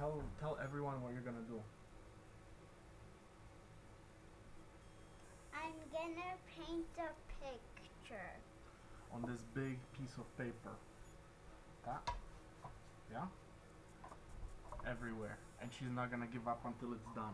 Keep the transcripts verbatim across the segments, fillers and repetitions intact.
tell tell everyone what you're gonna do. I'm gonna paint a picture. On this big piece of paper. That? Yeah? Everywhere. And she's not gonna give up until it's done.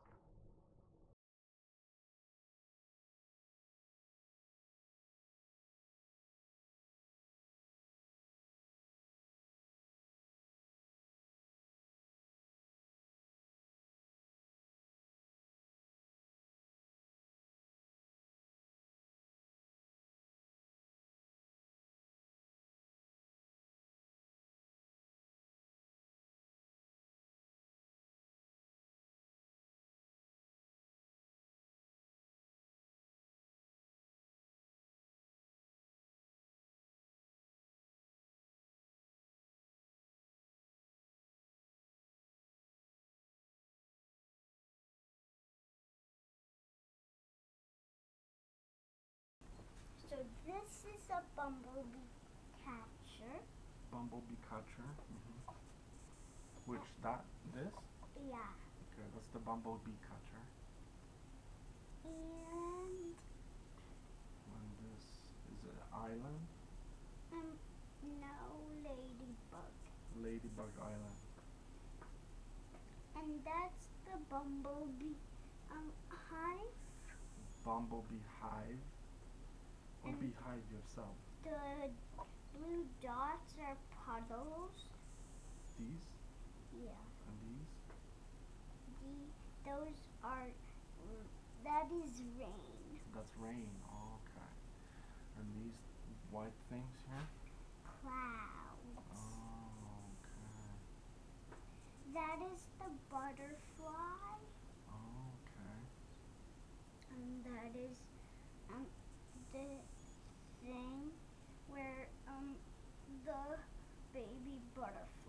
So this is a bumblebee catcher. Bumblebee catcher. Mm-hmm. Which, that? This? Yeah. Okay, that's the bumblebee catcher. And And this is an island. um, no, ladybug. Ladybug Island. And that's the bumblebee um hive. Bumblebee hive. Or And beehive yourself. the blue dots are puddles. These? Yeah. And these? The those are that is rain. That's rain. Oh, okay. And these white things here? Clouds. Oh, okay. That is the butterfly. Oh, okay. And that is um the thing where um the baby butterfly